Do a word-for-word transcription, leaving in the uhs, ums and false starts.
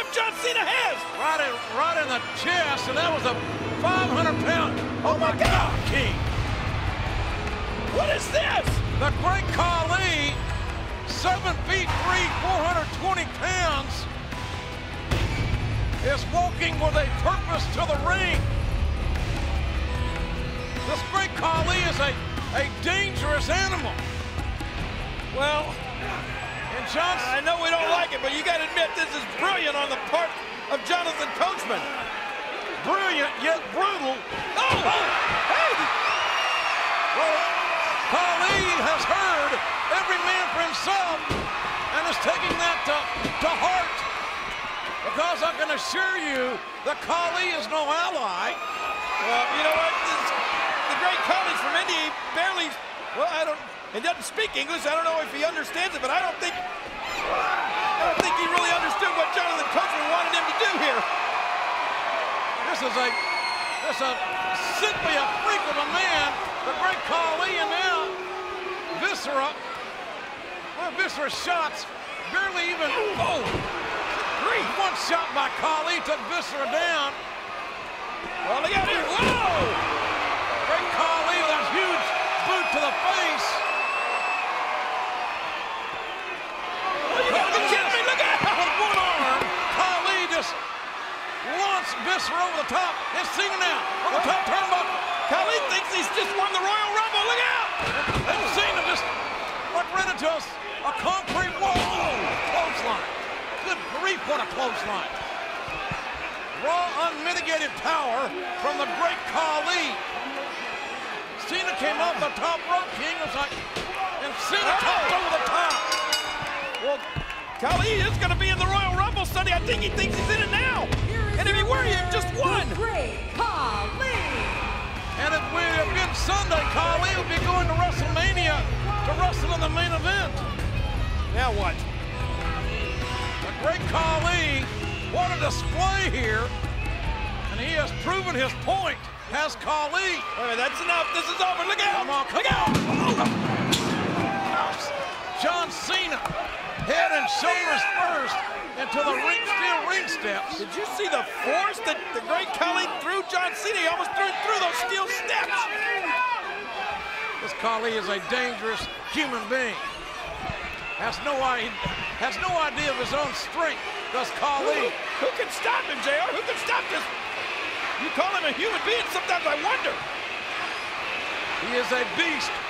John Cena has. Right in, right in the chest, and that was a five hundred pound. Oh, my God. King. What is this? The Great Khali, seven feet three, four hundred twenty pounds, is walking with a purpose to the ring. This Great Khali is a, a dangerous animal. Well, and Johnson, I know we don't like it, but you got to admit this is brilliant on the part of Jonathan Coachman. Brilliant yet brutal. Oh! oh hey! Well, Khali has heard every man for himself and is taking that to, to heart, because I can assure you that Khali is no ally. Well, you know what? This, the Great Khali's from India. He barely, well, I don't, he doesn't speak English. I don't know if he understands it, but I don't think, I don't think he really understood what Jonathan Coachman wanted him to do here. This is a, this is a, simply a freak of a man, the Great Khali, and now Viscera. Well, Viscera's shots barely even, oh, three. One shot by Khali took Viscera down. Well, look out here, whoa! Great Khali with a huge boot to the face. Oh, you gotta be kidding me, look out! With one arm, Khali just launched Viscera over the top. It's Cena now on the top turnbuckle. Khali thinks he's just won the Royal Rumble, look out! And Cena just like ran into us a concrete wall. Clothesline. Good grief, what a clothesline. Raw, unmitigated power from the Great Khali. Cena came up the top rope, King was like, and Cena oh. topped over the top. Well, Khali is going to be in the Royal Rumble Sunday. I think he thinks he's in it now. And if he were, he just won. Great Khali. And if we had been Sunday, Khali would be going to WrestleMania to wrestle in the main event. Now what? The Great Khali, what a display here. And he has proven his point. Has Khali. Wait a minute, that's enough. This is over. Look out. Come on, come Look out. John Cena, head and shoulders first into the ring, steel ring steps. Did you see the force that the Great Khali threw John Cena? He almost threw through those steel steps. This Khali is a dangerous human being. Has no idea, has no idea of his own strength, does Khali. Who, who can stop him, J R? Who can stop this? You call him a human being, sometimes I wonder. He is a beast.